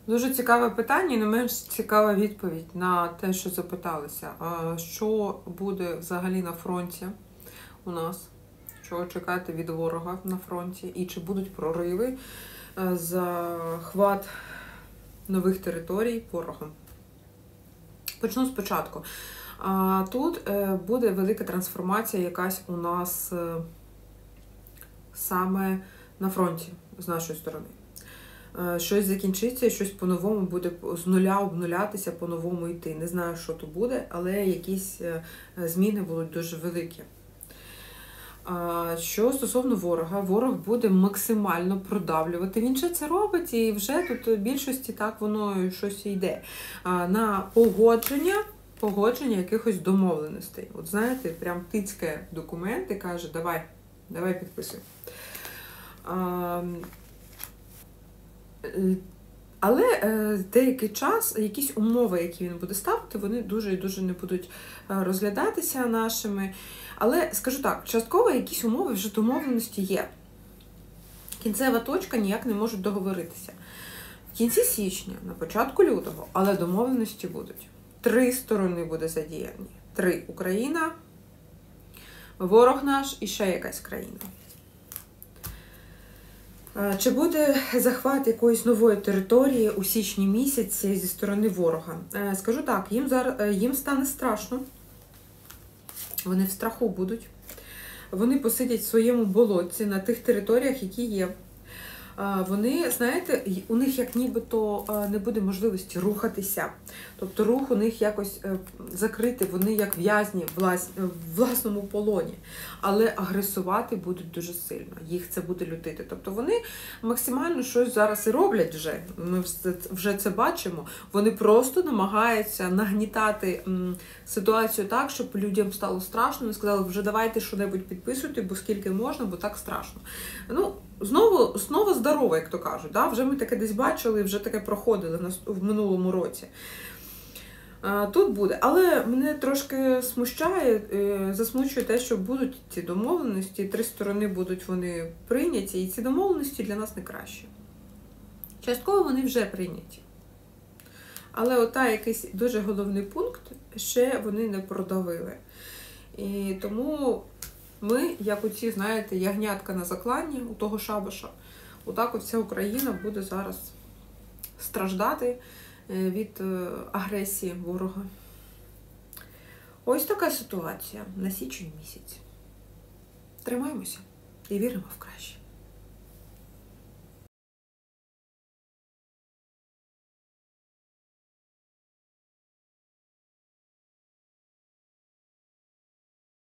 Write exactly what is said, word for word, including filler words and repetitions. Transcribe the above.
Дуже цікаве питання і не менш цікава відповідь на те, що запиталися. А що буде взагалі на фронті у нас? Чого чекати від ворога на фронті? І чи будуть прориви, захват нових територій ворогом? Почну спочатку. Тут буде велика трансформація якась у нас саме на фронті, з нашої сторони. Щось закінчиться, щось по-новому буде з нуля обнулятися, по-новому йти. Не знаю, що то буде, але якісь зміни будуть дуже великі. Що стосовно ворога, ворог буде максимально продавлювати. Він же це робить, і вже тут в більшості так воно щось йде. На погодження, погодження якихось домовленостей. От знаєте, прям тицьке документи, каже, давай, давай підписуй. Але деякий час, якісь умови, які він буде ставити, вони дуже і дуже не будуть розглядатися нашими. Але, скажу так, частково якісь умови вже домовленості є. Кінцева точка ніяк не можуть договоритися. В кінці січня, на початку лютого, але домовленості будуть. Три сторони буде задіяні. Три. Україна, ворог наш і ще якась країна. Чи буде захват якоїсь нової території у січні місяці зі сторони ворога? Скажу так, їм, зараз, їм стане страшно. Вони в страху будуть. Вони посидять в своєму болотці на тих територіях, які є. Вони, знаєте, у них як нібито не буде можливості рухатися. Тобто рух у них якось закритий, вони як в'язні в власному полоні. Але агресувати будуть дуже сильно, їх це буде лютити. Тобто вони максимально щось зараз і роблять вже, ми вже це бачимо. Вони просто намагаються нагнітати ситуацію так, щоб людям стало страшно. Вони сказали, вже давайте що-небудь підписуйте, бо скільки можна, бо так страшно. Ну, Знову, знову здорово, як то кажуть. Да? Вже ми таке десь бачили, вже таке проходили в минулому році. Тут буде. Але мене трошки смущає, засмучує те, що будуть ці домовленості, три сторони будуть вони прийняті, і ці домовленості для нас не кращі. Частково вони вже прийняті. Але ота якийсь дуже головний пункт ще вони не продавили. І тому ми, як оці, знаєте, ягнятка на закланні у того шабаша, отак от вся Україна буде зараз страждати від агресії ворога. Ось така ситуація на січень місяць. Тримаємося і віримо в краще.